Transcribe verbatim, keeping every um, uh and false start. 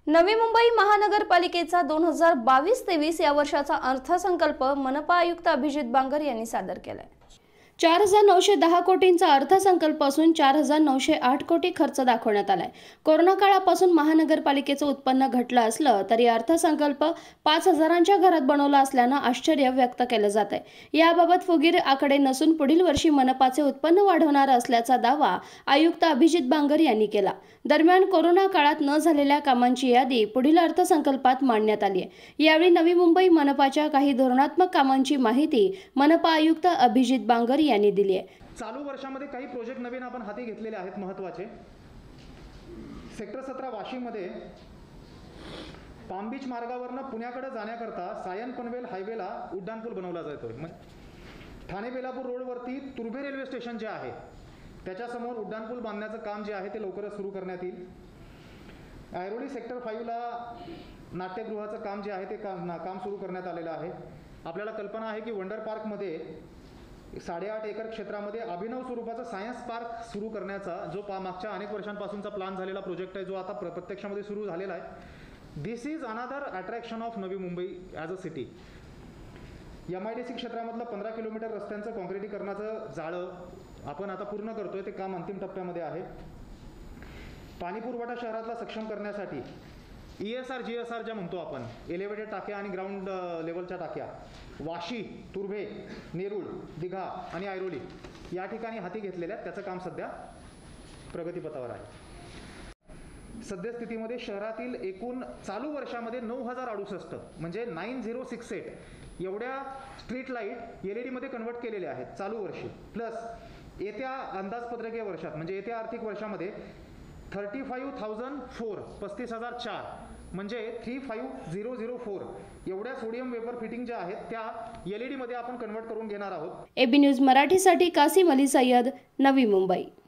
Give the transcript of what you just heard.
नवी मुंबई महानगरपालिकेचा दोन हजार बावीस तेवीस या वर्षाचा अर्थसंकल्प मनपा आयुक्त अभिजित बांगर यांनी सादर केलाय। चार हजार नऊशे दहा कोटींचा अर्थसंकल्प असून चार हजार नऊशे आठ कोटी खर्च दाखवण्यात आलाय। कोरोना काळापासून महानगरपालिकेचं उत्पन्न घटलं असलं तरी अर्थसंकल्प पाच हजारांच्या घरात बनवला असल्यानं आश्चर्य व्यक्त केलं जात आहे। याबाबत फुगीर आकडे नसून पुढील वर्षी मनपाचे उत्पन्न वाढवणार असल्याचा दावा आयुक्त अभिजित बांगर यांनी केला। दरम्यान कोरोना काळात न झालेल्या कामांची यादी पुढील अर्थसंकल्पात मांडण्यात आली आहे। यावेळी नवी मुंबई मनपाच्या काही धोरणात्मक कामांची माहिती मनपा आयुक्त अभिजित बांगर यांनी दिली आहे। चालू वर्षामध्ये काही प्रोजेक्ट नवीन आपण हाती घेतलेले आहेत महत्त्वाचे। सेक्टर सतरा वाशीमध्ये पाम बीच मार्गावरनं पुण्याकडे जाण्याकरता सायन पनवेल हायवेला उड्डाणपूल बनवला जातोय। ठाणे बेलापूर रोडवरती तुर्भे रेल्वे स्टेशन जे आहे त्याच्यासमोर उड्डाणपूल बांधण्याचं काम जे आहे ते लवकरच सुरू करण्यात येईल। ऐरोली सेक्टर फाईव्हला नाट्यगृहाचं काम जे आहे ते काम काम सुरू करण्यात आलेलं आहे। आपल्याला कल्पना आहे की वंडर पार्कमध्ये साडेआठ एकर क्षेत्रामध्ये अभिनव स्वरूपाचा सायन्स पार्क सुरू करण्याचा जो पा मागच्या अनेक वर्षांपासूनचा प्लॅन झालेला प्रोजेक्ट आहे जो आता प्र प्रत्यक्षामध्ये सुरू झालेला आहे। This is another attraction of Navi Mumbai as a city. M I D C क्षेत्रामधलं पंधरा किलोमीटर रस्त्यांचं कॉन्क्रिटीकरणाचं जाळं आपण आता पूर्ण करतोय, ते काम अंतिम टप्प्यामध्ये आहे। पाणी पुरवठा शहरातला सक्षम करण्यासाठी E S R G S R ज्या म्हणतो आपण, एलिव्हेटेड टाक्या आणि ग्राउंड लेवलच्या टाक्या वाशी, तुर्भे, नेरूळ, दिघा आणि ऐरोली या ठिकाणी हाती घेतलेल्या त्याचं काम सध्या प्रगतीपथावर आहे। सद्यस्थितीमध्ये शहरातील एकूण चालू वर्षामध्ये नऊ हजार अडुसष्ट म्हणजे नाईन झिरो सिक्स एट एवढ्या स्ट्रीट लाईट एल ई डीमध्ये कन्वर्ट केलेल्या आहेत चालू वर्षी। प्लस येत्या अंदाजपत्रकीय वर्षात म्हणजे येत्या आर्थिक वर्षामध्ये थर्टी फाईव्ह थाउजंड फोर पस्तीस हजार चार म्हणजे three five zero zero four एवढ्या सोडियम वेपर फिटिंग ज्या आहेत त्या एल ई डीमध्ये आपण कन्वर्ट करून घेणार आहोत। एबी न्यूज मराठीसाठी कासिम अली सय्यद, नवी मुंबई।